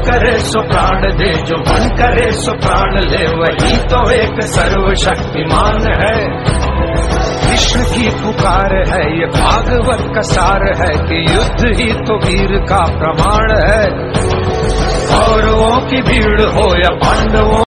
करे सो प्राण दे, जो मन करे सो प्राण ले, वही तो एक सर्वशक्तिमान है। कृष्ण की पुकार है, ये भागवत का सार है कि युद्ध ही तो वीर का प्रमाण है। कौरवों की भीड़ हो या पांडवों